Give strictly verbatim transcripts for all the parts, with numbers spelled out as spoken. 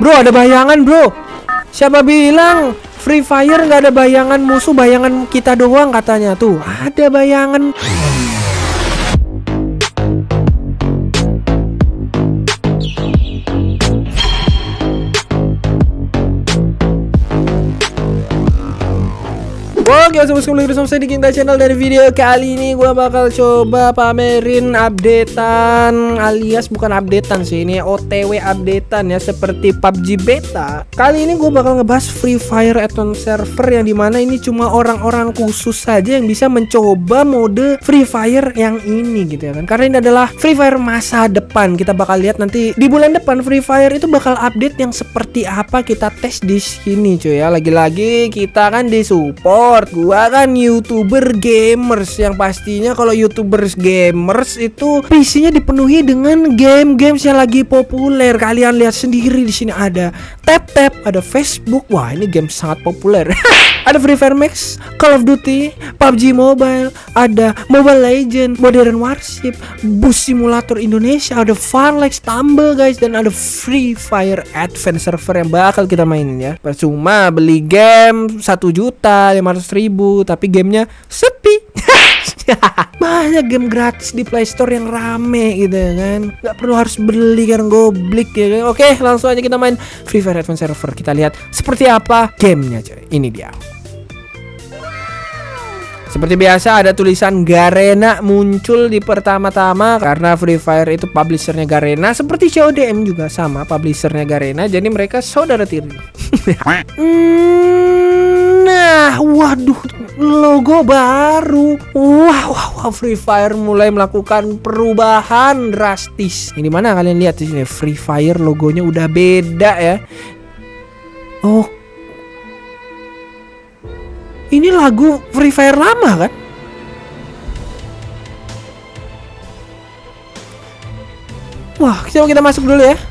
Bro, ada bayangan bro. Siapa bilang Free Fire nggak ada bayangan musuh, bayangan kita doang katanya. Tuh ada bayangan. Oke, assalamualaikum bersama saya di Kinta Channel. Dari video kali ini gue bakal coba pamerin updatean, alias bukan updatean sih, ini O T W updatean ya, seperti P U B G Beta. Kali ini gue bakal ngebahas Free Fire Advanced Server, yang dimana ini cuma orang-orang khusus saja yang bisa mencoba mode Free Fire yang ini gitu ya kan. Karena ini adalah Free Fire masa depan. Kita bakal lihat nanti di bulan depan Free Fire itu bakal update yang seperti apa, kita tes di sini cuy ya. Lagi-lagi kita kan disupport. Gua kan YouTuber gamers, yang pastinya kalau YouTubers gamers itu P C-nya dipenuhi dengan game-games yang lagi populer. Kalian lihat sendiri di sini ada Tap Tap, ada Facebook. Wah, ini game sangat populer. Ada Free Fire Max, Call of Duty, P U B G Mobile, ada Mobile Legends, Modern Warship, Bus Simulator Indonesia, ada Farlex, Tumble guys, dan ada Free Fire Advanced Server yang bakal kita mainin ya. Percuma beli game satu juta lima ratus ribu tapi gamenya sepi. Banyak game gratis di Play Store yang rame gitu ya kan, nggak perlu harus beli kan, goblik ya kan. Oke, langsung aja kita main Free Fire Advanced Server. Kita lihat seperti apa gamenya coy. Ini dia. Seperti biasa ada tulisan Garena muncul di pertama-tama, karena Free Fire itu publishernya Garena, seperti C O D M juga sama publishernya Garena, jadi mereka saudara tiri. Nah, waduh, logo baru. Wah, wah, wah, Free Fire mulai melakukan perubahan drastis. Ini mana kalian lihat di sini, Free Fire logonya udah beda ya. Oh, ini lagu Free Fire lama kan? Wah, coba kita masuk dulu ya.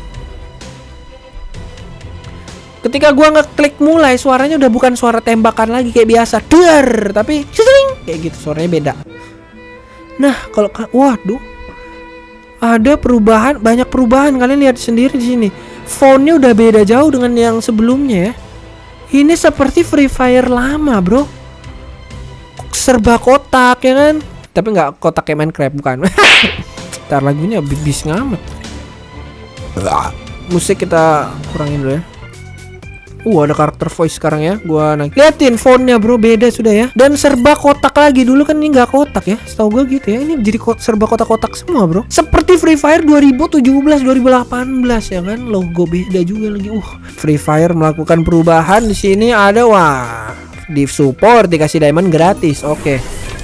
Ketika gua ngeklik mulai, suaranya udah bukan suara tembakan lagi kayak biasa, der, tapi sering kayak gitu, suaranya beda. Nah, kalau waduh, ada perubahan, banyak perubahan. Kalian lihat sendiri di sini. Fontnya udah beda jauh dengan yang sebelumnya ya. Ini seperti Free Fire lama, bro. Serba kotak ya kan? Tapi nggak kotak kayak Minecraft, bukan. Ntar lagunya bis ngamet. Musik kita kurangin dulu ya. Uh, ada karakter voice sekarang ya. Gua naik. Liatin fontnya bro, beda sudah ya. Dan serba kotak lagi. Dulu kan ini nggak kotak ya, setahu gue gitu ya. Ini jadi ko serba kotak-kotak semua bro. Seperti Free Fire dua ribu tujuh belas dua ribu delapan belas ya kan. Logo beda juga lagi. Uh, Free Fire melakukan perubahan di sini. Ada wah, di support dikasih diamond gratis. Oke. Okay.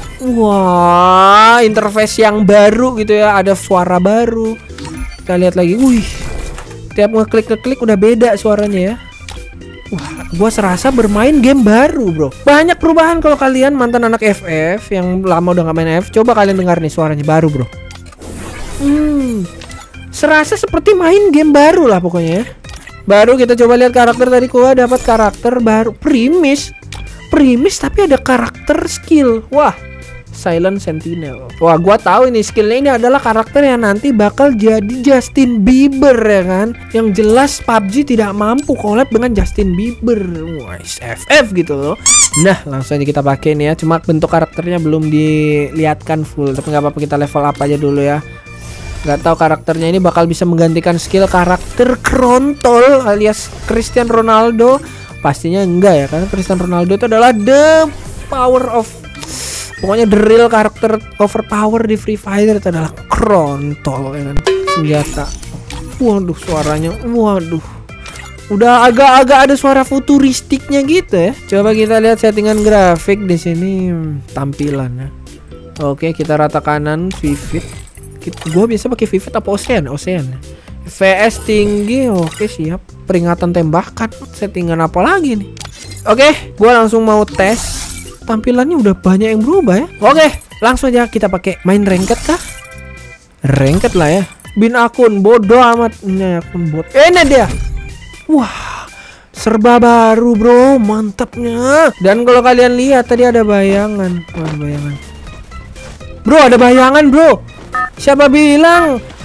Wah, interface yang baru gitu ya. Ada suara baru. Kita lihat lagi. Wih, tiap ngeklik-ngeklik udah beda suaranya ya. Wah, gua serasa bermain game baru bro. Banyak perubahan. Kalau kalian mantan anak F F yang lama udah gak main F F, coba kalian dengar nih suaranya baru bro. Hmm, serasa seperti main game baru lah pokoknya ya. Baru kita coba lihat karakter. Tadi gua dapat karakter baru, Primis. Primis tapi ada karakter skill. Wah, Silent Sentinel. Wah, gua tahu ini skillnya, ini adalah karakter yang nanti bakal jadi Justin Bieber ya kan. Yang jelas P U B G tidak mampu collab dengan Justin Bieber. Wah, F F gitu loh. Nah, langsung aja kita pakai nih ya. Cuma bentuk karakternya belum dilihatkan full, tapi nggak apa-apa, kita level up aja dulu ya. Nggak tahu karakternya ini bakal bisa menggantikan skill karakter Krontol alias Cristiano Ronaldo. Pastinya enggak ya, karena Cristiano Ronaldo itu adalah the power of, pokoknya the real karakter overpower di Free Fire itu adalah Krontol ya kan, senjata. Waduh, suaranya, waduh, udah agak-agak ada suara futuristiknya gitu ya. Coba kita lihat settingan grafik di sini, tampilannya. Oke, kita rata kanan, vivid. Gua biasa pakai vivid apa Ocean? Ocean. V S tinggi, oke siap. Peringatan tembakan, settingan apa lagi nih? Oke, gua langsung mau tes. Tampilannya udah banyak yang berubah ya. Oke, langsung aja kita pakai main ranked kah? Ranked lah ya. Bin akun bodoh amat, ini akun bot. Ini dia. Wah, serba baru bro, mantapnya. Dan kalau kalian lihat tadi ada bayangan. Oh, ada bayangan. Bro, ada bayangan bro. Siapa bilang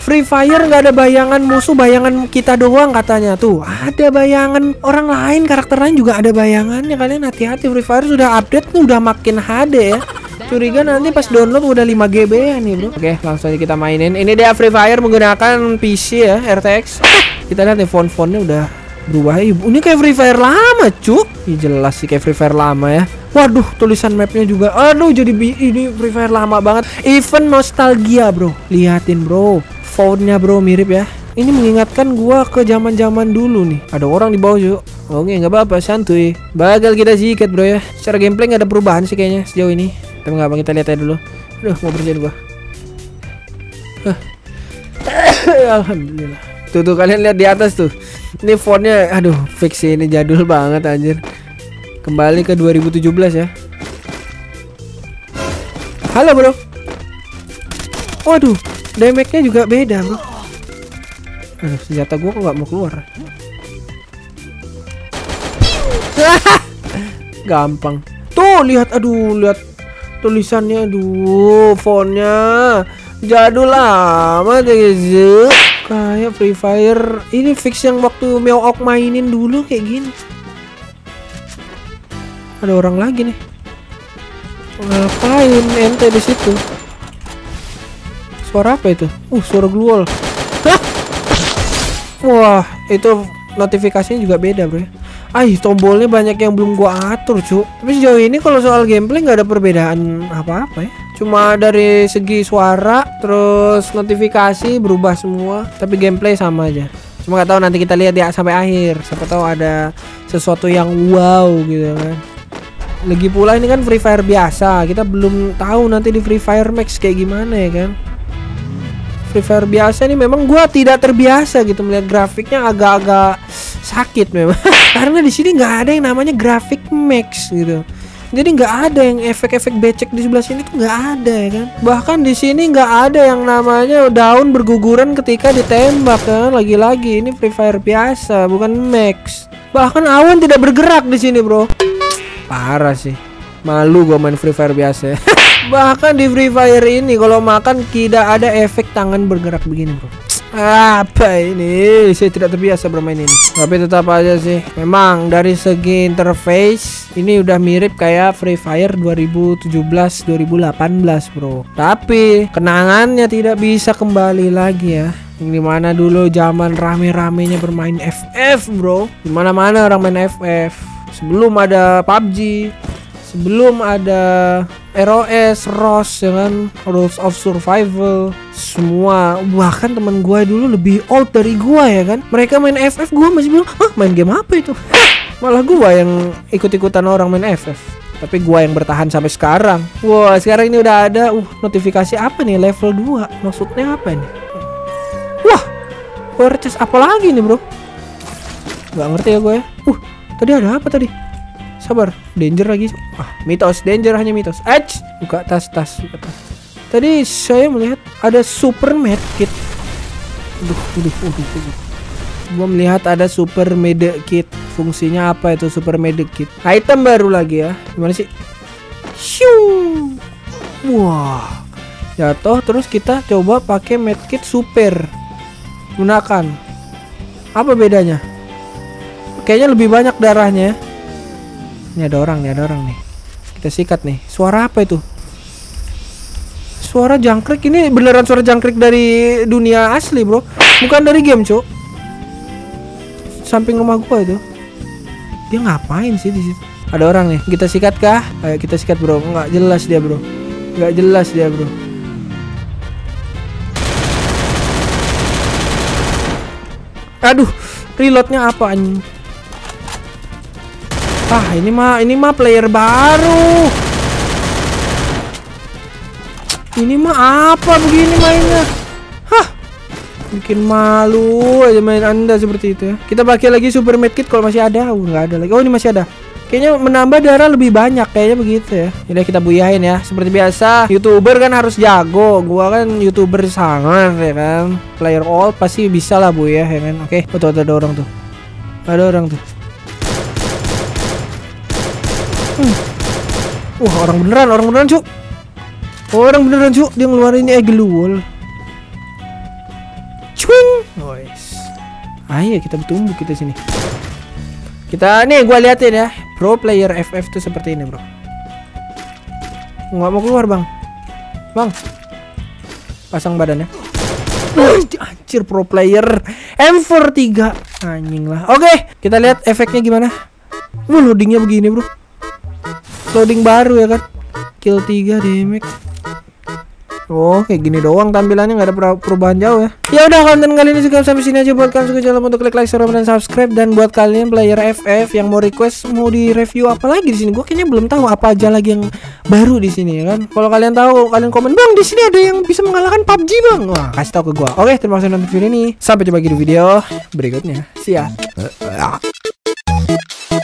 Free Fire nggak ada bayangan musuh, bayangan kita doang katanya. Tuh ada bayangan orang lain, karakter lain juga ada bayangannya. Kalian hati-hati, Free Fire sudah update nih, udah makin H D ya. Curiga nanti pas download udah lima G B ya nih bro. Oke, langsung aja kita mainin. Ini dia Free Fire menggunakan P C ya, R T X. Kita lihat nih font-fontnya udah berubah. Ini kayak Free Fire lama cu. Ih, jelas sih kayak Free Fire lama ya. Waduh, tulisan mapnya juga. Aduh, jadi ini Free Fire lama banget. Event nostalgia bro. Liatin bro, fontnya bro mirip ya. Ini mengingatkan gua ke zaman-zaman dulu nih. Ada orang di bawah yuk. Oke, nggak apa-apa, santuy. Bakal kita sikat bro ya. Secara gameplay nggak ada perubahan sih kayaknya sejauh ini. Tapi nggak apa, kita lihat aja dulu. Aduh, mau bersihin gua. Huh. Alhamdulillah. Tuh tuh kalian lihat di atas tuh. Ini fontnya, aduh, fix sih, ini jadul banget anjir. Kembali ke dua ribu tujuh belas ya. Halo bro. Waduh, damage-nya juga beda bro. Aduh, senjata gua kok nggak mau keluar. Gampang. Tuh lihat, aduh, lihat tulisannya, aduh, fontnya jadul amat guys. Kayak Free Fire. Ini fix yang waktu Meowok mainin dulu kayak gini. Ada orang lagi nih. Ngapain ente di situ? Suara apa itu? Uh, suara gluol. Hah? Wah, itu notifikasinya juga beda bro. Ay, tombolnya banyak yang belum gua atur cu. Tapi sejauh ini kalau soal gameplay nggak ada perbedaan apa-apa ya. Cuma dari segi suara, terus notifikasi berubah semua. Tapi gameplay sama aja. Cuma nggak tahu, nanti kita lihat ya sampai akhir. Siapa tahu ada sesuatu yang wow gitu kan. Lagi pula ini kan Free Fire biasa. Kita belum tahu nanti di Free Fire Max kayak gimana ya kan. Free Fire biasa ini memang gua tidak terbiasa gitu melihat grafiknya, agak-agak sakit memang. Karena di sini nggak ada yang namanya grafik max gitu. Jadi nggak ada yang efek-efek becek di sebelah sini tuh nggak ada ya kan. Bahkan di sini nggak ada yang namanya daun berguguran ketika ditembak kan. Lagi-lagi ini Free Fire biasa, bukan max. Bahkan awan tidak bergerak di sini bro. Parah sih. Malu gua main Free Fire biasa. Bahkan di Free Fire ini kalau makan tidak ada efek tangan bergerak begini bro. Apa ini? Saya tidak terbiasa bermain ini. Tapi tetap aja sih, memang dari segi interface ini udah mirip kayak Free Fire dua ribu tujuh belas dua ribu delapan belas bro. Tapi kenangannya tidak bisa kembali lagi ya. Yang dimana dulu zaman rame-ramenya bermain F F bro. Dimana-mana orang main F F. Sebelum ada P U B G, sebelum ada R O S, R O S, ya kan, Rules of Survival, semua. Bahkan teman gue dulu lebih old dari gue ya kan. Mereka main F F, gue masih bilang, hah, main game apa itu? Malah gue yang ikut-ikutan orang main F F. Tapi gue yang bertahan sampai sekarang. Wah, sekarang ini udah ada uh notifikasi apa nih, level dua. Maksudnya apa nih? Wah, power chest apa lagi nih bro? Gak ngerti ya gue ya. Uh, tadi ada apa tadi? Sabar, danger lagi. Ah, mitos, danger hanya mitos. Ach, buka tas, tas, buka tas. Tadi saya melihat ada super medkit. Aduh, aduh, aduh, aduh. Gua melihat ada super medkit. Fungsinya apa itu super medkit? Item baru lagi ya. Gimana sih? Shoo. Wah. Jatuh terus kita coba pakai medkit super. Gunakan. Apa bedanya? Kayaknya lebih banyak darahnya. Ini ada orang nih, ada orang nih. Kita sikat nih. Suara apa itu? Suara jangkrik. Ini beneran suara jangkrik dari dunia asli bro. Bukan dari game cuk. Samping rumah gua itu. Dia ngapain sih di situ? Ada orang nih. Kita sikat kah? Ayo kita sikat bro. Nggak jelas dia bro. Nggak jelas dia bro. Aduh, reloadnya apa anjing? Ah, ini mah ini mah player baru. Ini mah apa begini mainnya? Hah. Bikin malu aja main Anda seperti itu ya. Kita pakai lagi super medkit kalau masih ada. Uh, nggak ada lagi. Oh, ini masih ada. Kayaknya menambah darah lebih banyak kayaknya begitu ya. Udah kita buyahin ya. Seperti biasa, YouTuber kan harus jago. Gua kan YouTuber sangar ya kan. Player old pasti bisa lah buyah ya kan. Oke, oh, tuh, ada orang tuh. Ada orang tuh. Hmm. Wah, orang beneran, orang beneran, Cuk. Orang beneran, Cuk. Dia ngeluarin egg wall. Ayo kita bertumbuh kita sini. Kita nih gua liatin ya. Pro player F F tuh seperti ini, bro. Nggak mau keluar, Bang. Bang. Pasang badannya. Wih, anjir pro player M empat tiga. Anjing lah. Oke, kita lihat efeknya gimana. Wah, loadingnya begini, bro. Loading baru ya kan. Kill tiga damage. Oh, kayak gini doang tampilannya, nggak ada perubahan jauh ya. Ya udah, konten kali ini juga sampai sini aja. Buat kalian suka, jangan lupa untuk klik like, share, dan subscribe. Dan buat kalian player F F yang mau request mau di review apa lagi di sini, gue kayaknya belum tahu apa aja lagi yang baru di sini ya kan. Kalau kalian tahu, kalian komen, Bang, di sini ada yang bisa mengalahkan P U B G, Bang. Wah, kasih tahu ke gue. Oke, terima kasih nonton video ini. Sampai jumpa di video berikutnya. See ya.